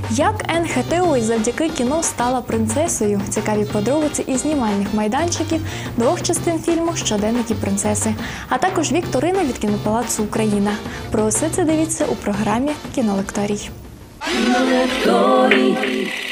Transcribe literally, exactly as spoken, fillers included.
Як Енн Хетеуей завдяки кіно стала принцесою? Цікаві подробиці із знімальних майданчиків двох частин фільму «Щоденники принцеси», а також вікторини від кінопалацу «Україна». Про все це дивіться у програмі «Кінолекторій». Кінолекторій.